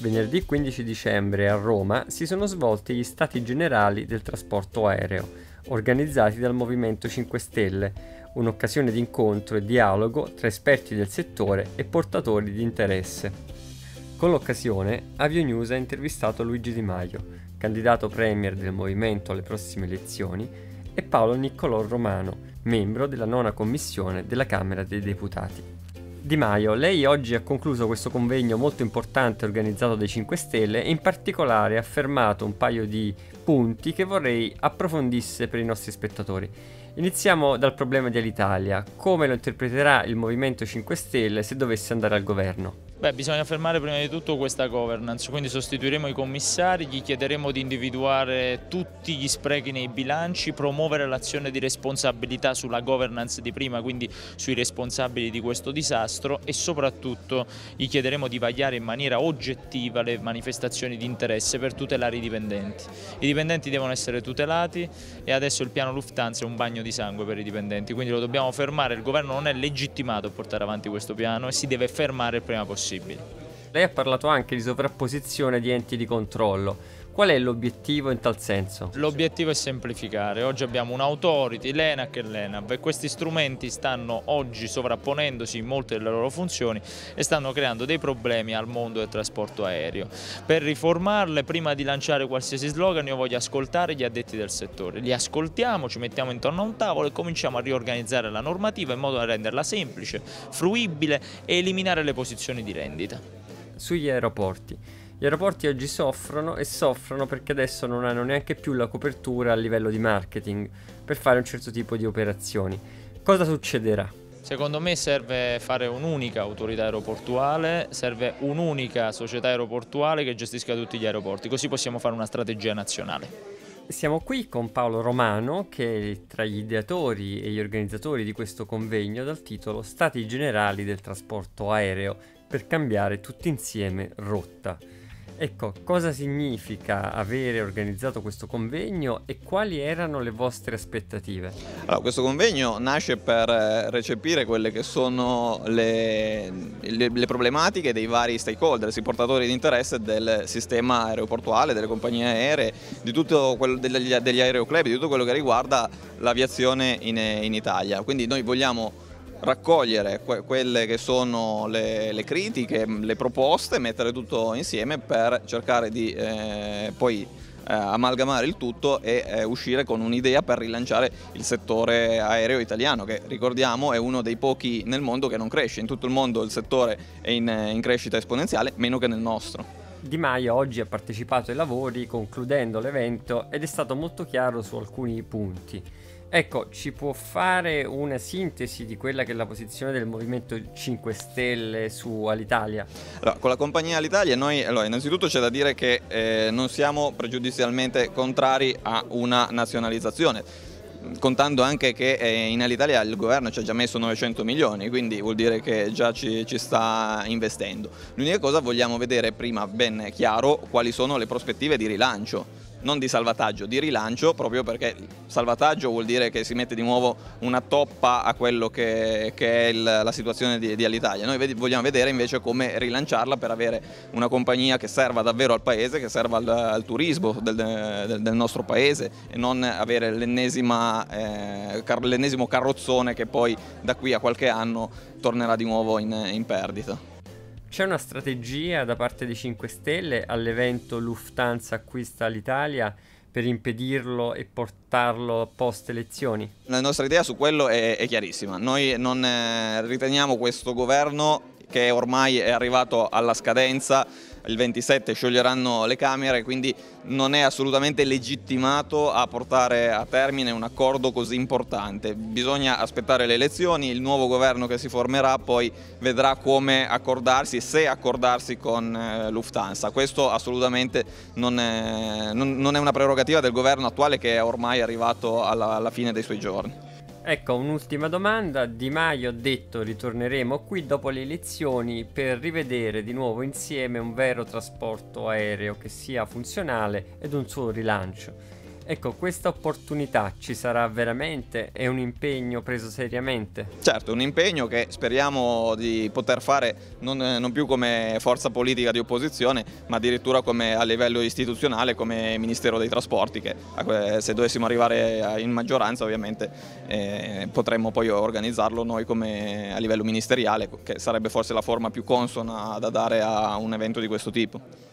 Venerdì 15 dicembre a Roma si sono svolti gli Stati Generali del trasporto aereo, organizzati dal Movimento 5 Stelle, un'occasione di incontro e dialogo tra esperti del settore e portatori di interesse. Con l'occasione, Avionews ha intervistato Luigi Di Maio, candidato premier del movimento alle prossime elezioni, e Paolo Niccolò Romano, membro della 9ª commissione della Camera dei Deputati. Di Maio, lei oggi ha concluso questo convegno molto importante organizzato dai 5 Stelle e in particolare ha affermato un paio di punti che vorrei approfondisse per i nostri spettatori. Iniziamo dal problema di Alitalia. Come lo interpreterà il Movimento 5 Stelle se dovesse andare al governo? Bisogna fermare prima di tutto questa governance, quindi sostituiremo i commissari, gli chiederemo di individuare tutti gli sprechi nei bilanci, promuovere l'azione di responsabilità sulla governance di prima, quindi sui responsabili di questo disastro, e soprattutto gli chiederemo di vagliare in maniera oggettiva le manifestazioni di interesse per tutelare i dipendenti. I dipendenti devono essere tutelati e adesso il piano Lufthansa è un bagno di sangue per i dipendenti, quindi lo dobbiamo fermare. Il governo non è legittimato a portare avanti questo piano e si deve fermare il prima possibile. Lei ha parlato anche di sovrapposizione di enti di controllo. Qual è l'obiettivo in tal senso? L'obiettivo è semplificare. Oggi abbiamo un'autority, l'ENAC e l'ENAV, e questi strumenti stanno oggi sovrapponendosi in molte delle loro funzioni e stanno creando dei problemi al mondo del trasporto aereo. Per riformarle, prima di lanciare qualsiasi slogan, io voglio ascoltare gli addetti del settore. Li ascoltiamo, ci mettiamo intorno a un tavolo e cominciamo a riorganizzare la normativa in modo da renderla semplice, fruibile e eliminare le posizioni di rendita. Sugli aeroporti. Gli aeroporti oggi soffrono perché adesso non hanno neanche più la copertura a livello di marketing per fare un certo tipo di operazioni. Cosa succederà? Secondo me serve fare un'unica autorità aeroportuale, serve un'unica società aeroportuale che gestisca tutti gli aeroporti, così possiamo fare una strategia nazionale. Siamo qui con Paolo Romano, che è tra gli ideatori e gli organizzatori di questo convegno dal titolo Stati Generali del trasporto aereo per cambiare tutti insieme rotta. Ecco, cosa significa avere organizzato questo convegno e quali erano le vostre aspettative? Allora, questo convegno nasce per recepire quelle che sono le problematiche dei vari stakeholder, i portatori di interesse del sistema aeroportuale, delle compagnie aeree, di tutto quello degli aeroclub, di tutto quello che riguarda l'aviazione in Italia. Quindi noi vogliamo raccogliere quelle che sono le critiche, le proposte, mettere tutto insieme per cercare di poi amalgamare il tutto e uscire con un'idea per rilanciare il settore aereo italiano, che ricordiamo è uno dei pochi nel mondo che non cresce. In tutto il mondo il settore è in crescita esponenziale, meno che nel nostro. Di Maio oggi ha partecipato ai lavori concludendo l'evento ed è stato molto chiaro su alcuni punti. Ecco, ci può fare una sintesi di quella che è la posizione del Movimento 5 Stelle su Alitalia? Allora, con la compagnia Alitalia noi, innanzitutto c'è da dire che non siamo pregiudizialmente contrari a una nazionalizzazione, contando anche che in Alitalia il governo ci ha già messo 900 milioni, quindi vuol dire che già ci sta investendo. L'unica cosa, vogliamo vedere prima ben chiaro quali sono le prospettive di rilancio. Non di salvataggio, di rilancio, proprio perché salvataggio vuol dire che si mette di nuovo una toppa a quello che è la situazione di Alitalia. Noi vogliamo vedere invece come rilanciarla per avere una compagnia che serva davvero al paese, che serva al turismo del nostro paese, e non avere l'ennesimo carrozzone che poi da qui a qualche anno tornerà di nuovo in perdita. C'è una strategia da parte dei 5 Stelle all'evento Lufthansa acquista l'Italia per impedirlo e portarlo post elezioni? La nostra idea su quello è chiarissima. Noi non riteniamo questo governo, che ormai è arrivato alla scadenza, il 27 scioglieranno le Camere, quindi non è assolutamente legittimato a portare a termine un accordo così importante. Bisogna aspettare le elezioni, il nuovo governo che si formerà poi vedrà come accordarsi, se accordarsi con Lufthansa. Questo assolutamente non è una prerogativa del governo attuale, che è ormai arrivato alla fine dei suoi giorni. Ecco, un'ultima domanda. Di Maio ha detto ritorneremo qui dopo le elezioni per rivedere di nuovo insieme un vero trasporto aereo che sia funzionale ed un suo rilancio. Ecco, questa opportunità ci sarà veramente? È un impegno preso seriamente? Certo, un impegno che speriamo di poter fare non più come forza politica di opposizione, ma addirittura come a livello istituzionale, come Ministero dei Trasporti, che se dovessimo arrivare in maggioranza ovviamente potremmo poi organizzarlo noi come a livello ministeriale, che sarebbe forse la forma più consona da dare a un evento di questo tipo.